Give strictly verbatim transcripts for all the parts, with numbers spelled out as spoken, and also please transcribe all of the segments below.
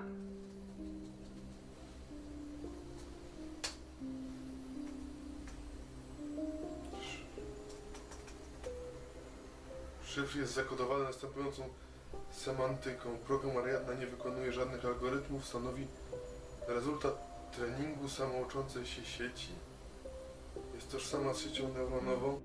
Szyfr jest zakodowany następującą semantyką. Program Ariadna nie wykonuje żadnych algorytmów, stanowi rezultat treningu samouczącej się sieci. Jest tożsama z siecią neuronową.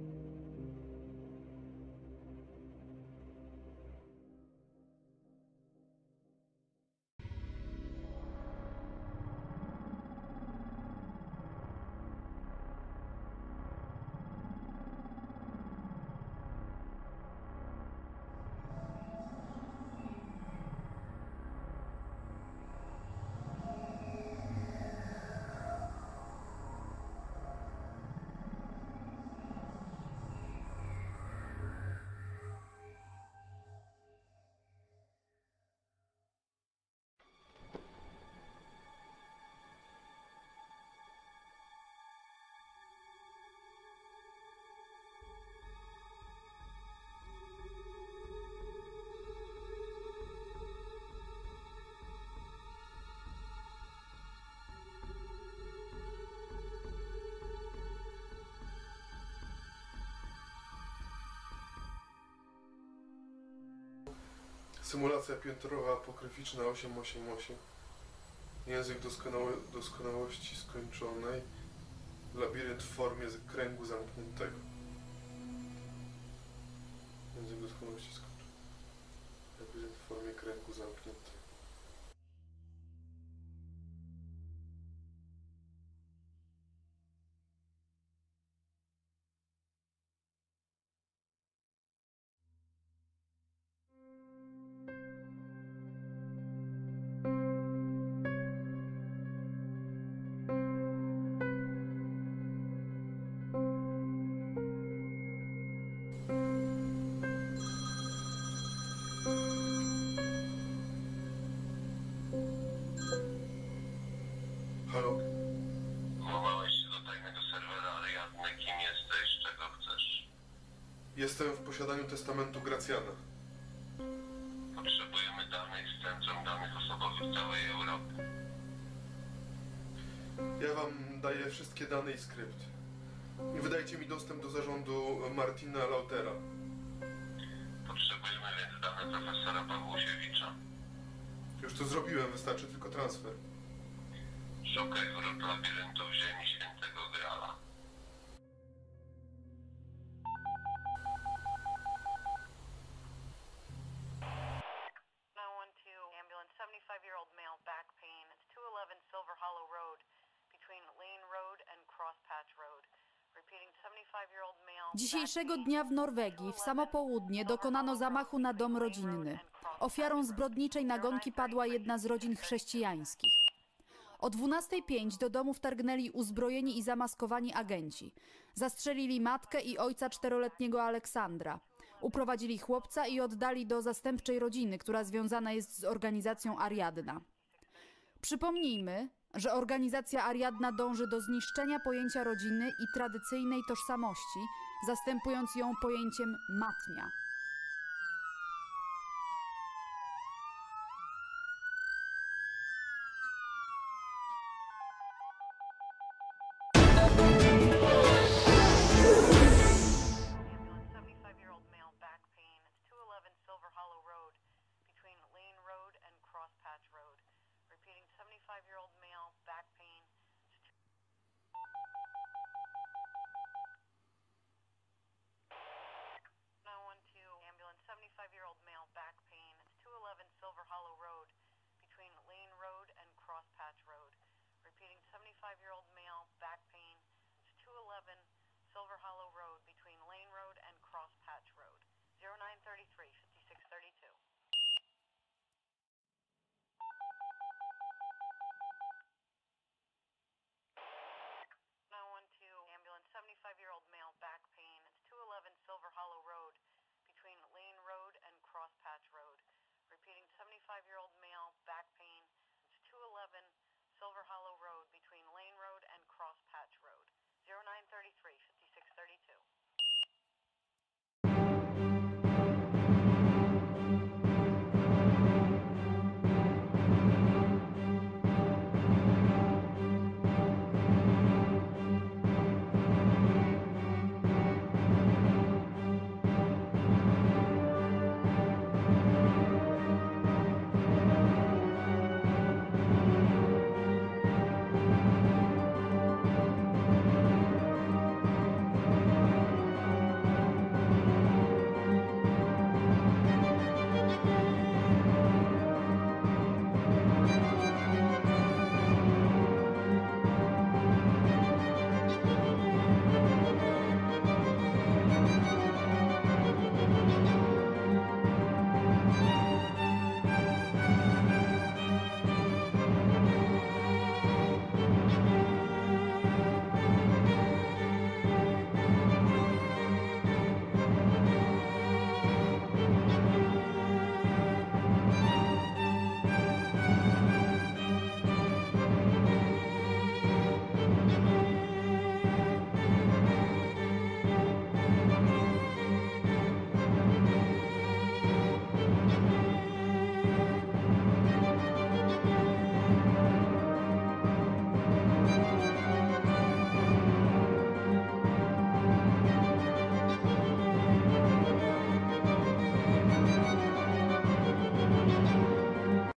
Symulacja piętrowa apokryficzna osiem osiem osiem. Język doskonały, doskonałości skończonej. Labirynt w formie kręgu zamkniętego. Język doskonałości skończonej. Labirynt w formie kręgu zamkniętego. Halo? Włamałeś się do tajnego serwera Ariadny. Kim jesteś? Czego chcesz? Jestem w posiadaniu testamentu Gracjana. Potrzebujemy danych z Centrum Danych Osobowych w całej Europie. Ja wam daję wszystkie dane i skrypt. I wydajcie mi dostęp do zarządu Martina Lautera. Potrzebujemy więc dane profesora Pawłusiewicza. Już to zrobiłem, wystarczy tylko transfer. Szukaj wrót labiryntów ziemi Świętego Grala. nine one two, ambulance, seventy-five-year-old male, back pain. It's two eleven Silver Hollow Road, between Lane Road and Cross Patch Road. Repeating, seventy-five-year-old male. Dzisiejszego dnia w Norwegii w samo południe dokonano zamachu na dom rodzinny. Ofiarą zbrodniczej nagonki padła jedna z rodzin chrześcijańskich. O dwunastej pięć do domu wtargnęli uzbrojeni i zamaskowani agenci. Zastrzelili matkę i ojca czteroletniego Aleksandra. Uprowadzili chłopca i oddali do zastępczej rodziny, która związana jest z organizacją Ariadna. Przypomnijmy, że organizacja Ariadna dąży do zniszczenia pojęcia rodziny i tradycyjnej tożsamości, zastępując ją pojęciem matnia. seventy-five-year-old male, back pain. It's two eleven Silver Hollow Road, between Lane Road and Cross Patch Road. Repeating, seventy-five-year-old male, back pain. nine one two, ambulance, seventy-five-year-old male, back pain. It's two eleven Silver Hollow Road, between Lane Road and Cross Patch Road. Repeating, seventy-five-year-old